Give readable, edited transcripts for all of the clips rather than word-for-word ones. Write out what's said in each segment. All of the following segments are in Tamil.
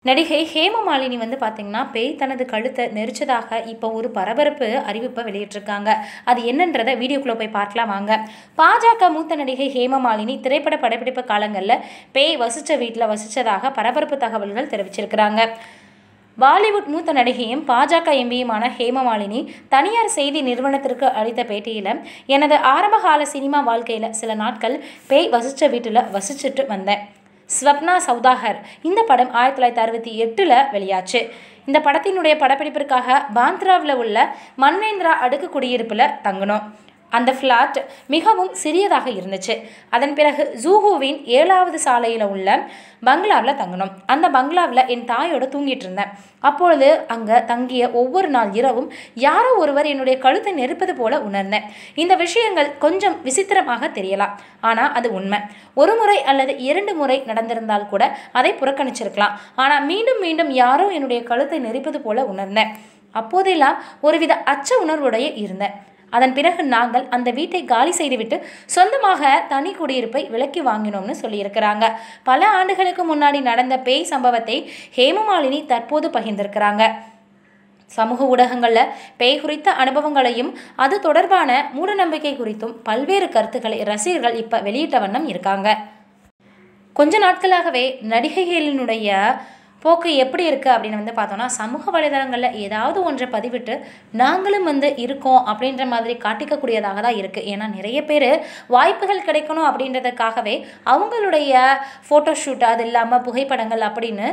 நடிகை ஹேமமாலினி வந்து பார்த்தீங்கன்னா பேய் தனது கழுத்தை நெரிச்சதாக இப்போ ஒரு பரபரப்பு அறிவிப்பை வெளியிட்டிருக்காங்க. அது என்னன்றதை வீடியோக்குள்ளே போய் பார்க்கலாம் வாங்க. பாஜக மூத்த நடிகை ஹேமமாலினி திரைப்பட படப்பிடிப்பு காலங்களில் பேய் வசித்த வீட்டில் வசித்ததாக பரபரப்பு தகவல்கள் தெரிவிச்சிருக்கிறாங்க. பாலிவுட் மூத்த நடிகையும் பாஜக எம்பியுமான ஹேமமாலினி தனியார் செய்தி நிறுவனத்திற்கு அளித்த பேட்டியில், எனது ஆரம்பகால சினிமா வாழ்க்கையில் சில நாட்கள் பேய் வசித்த வீட்டில் வசிச்சுட்டு வந்தேன். ஸ்வப்னா சௌதாகர் இந்த படம் 1968 வெளியாச்சு. இந்த படத்தினுடைய படப்பிடிப்பிற்காக பாந்த்ராவில் உள்ள மன்வேந்திரா அடுக்கு குடியிருப்பில் தங்கினோம். அந்த ஃப்ளாட் மிகவும் சிறியதாக இருந்துச்சு. அதன் பிறகு ஜூஹுவின் 7வது சாலையில் உள்ள பங்களாவில் தங்கினோம். அந்த பங்களாவில் என் தாயோடு தூங்கிட்டு இருந்தேன். அப்பொழுது அங்கே தங்கிய ஒவ்வொரு நாள் இரவும் யாரோ ஒருவர் என்னுடைய கழுத்தை நெரிப்பது போல உணர்ந்தேன். இந்த விஷயங்கள் கொஞ்சம் விசித்திரமாக தெரியலாம், ஆனால் அது உண்மை. ஒரு முறை அல்லது 2 முறை நடந்திருந்தால் கூட அதை புறக்கணிச்சிருக்கலாம். ஆனால் மீண்டும் மீண்டும் யாரோ என்னுடைய கழுத்தை நெரிப்பது போல உணர்ந்தேன். அப்போதெல்லாம் ஒருவித அச்ச உணர்வுடைய இருந்தேன். அதன் பிறகு நாங்கள் அந்த வீட்டை காலி செய்துவிட்டு சொந்தமாக தனி குடியிருப்பை விலைக்கு வாங்கினோம்னு சொல்லியிருக்கிறாங்க. பல ஆண்டுகளுக்கு முன்னாடி நடந்த பேய் சம்பவத்தை ஹேமமாலினி தற்போது பகிர்ந்திருக்கிறாங்க. சமூக ஊடகங்களில் பேய் குறித்த அனுபவங்களையும் அது தொடர்பான மூடநம்பிக்கை குறித்தும் பல்வேறு கருத்துக்களை ரசிகர்கள் இப்போ வெளியிட்ட வண்ணம் இருக்காங்க. கொஞ்ச நாட்களாகவே நடிகைகளினுடைய போக்கு எப்படி இருக்குது அப்படின்னு வந்து பார்த்தோன்னா, சமூக வலைதளங்களில் ஏதாவது ஒன்றை பதிவிட்டு நாங்களும் வந்து இருக்கோம் அப்படின்ற மாதிரி காட்டிக்கக்கூடியதாக தான் இருக்குது. ஏன்னா நிறைய பேர் வாய்ப்புகள் கிடைக்கணும் அப்படின்றதுக்காகவே அவங்களுடைய ஃபோட்டோஷூட், அது இல்லாமல் புகைப்படங்கள் அப்படின்னு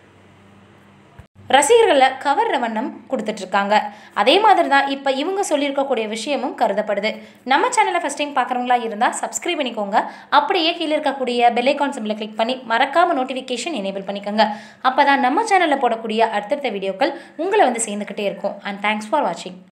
ரசிகர்களை கவர்ற வண்ணம் கொடுத்துட்ருக்காங்க. அதே மாதிரி தான் இப்போ இவங்க சொல்லியிருக்கக்கூடிய விஷயமும் கருதப்படுது. நம்ம சேனலை ஃபஸ்ட் டைம் பார்க்குறவங்களா இருந்தால் சப்ஸ்கிரைப் பண்ணிக்கோங்க. அப்படியே கீழே இருக்கக்கூடிய பெல் ஐகான் சிம்பிளை கிளிக் பண்ணி மறக்காமல் நோட்டிஃபிகேஷன் எனேபிள் பண்ணிக்கோங்க. அப்போ தான் நம்ம சேனலில் போடக்கூடிய அடுத்தடுத்த வீடியோக்கள் உங்களை வந்து சேர்ந்துக்கிட்டே இருக்கும். அண்ட் தேங்க்ஸ் ஃபார் வாட்சிங்.